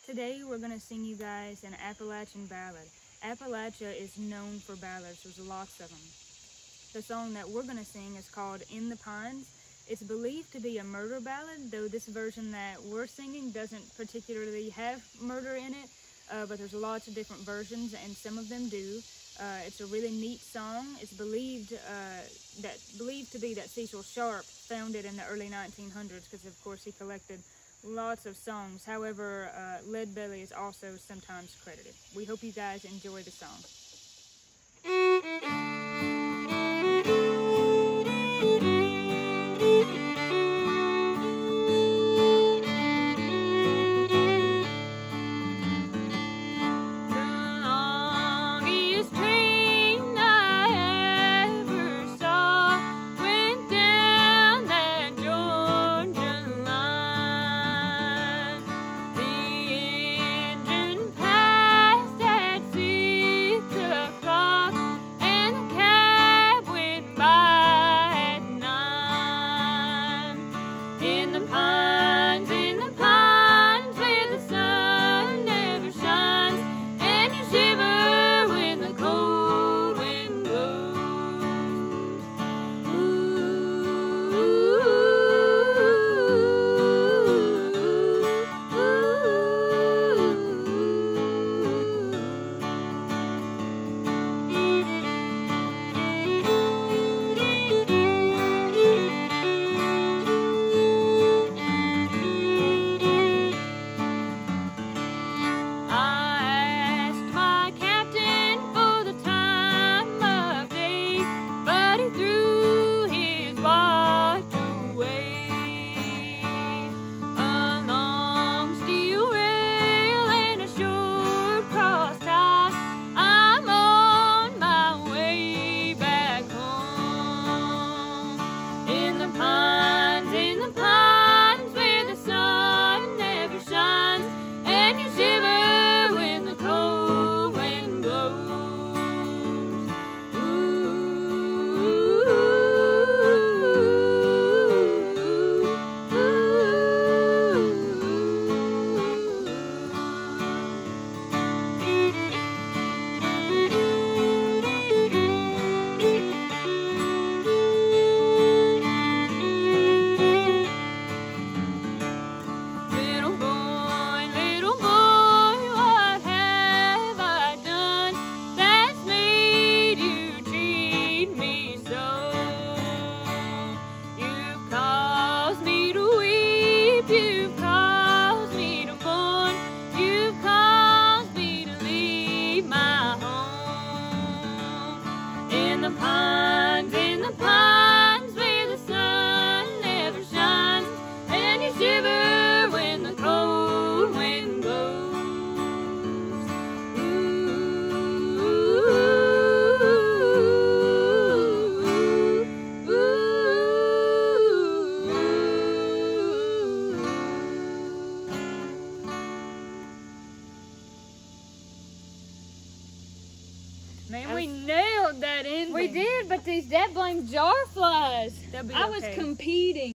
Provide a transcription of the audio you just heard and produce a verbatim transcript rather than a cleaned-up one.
Today we're going to sing you guys an Appalachian ballad. Appalachia is known for ballads. There's lots of them. The song that we're going to sing is called In the Pines. It's believed to be a murder ballad, though this version that we're singing doesn't particularly have murder in it, uh, but there's lots of different versions, and some of them do. Uh, it's a really neat song. It's believed uh, that believed to be that Cecil Sharp found it in the early nineteen hundreds, because of course he collected lots of songs. However, uh, Lead Belly is also sometimes credited. We hope you guys enjoy the song. Man, we nailed that ending. We did, but these dead blame jar flies. I okay. was competing.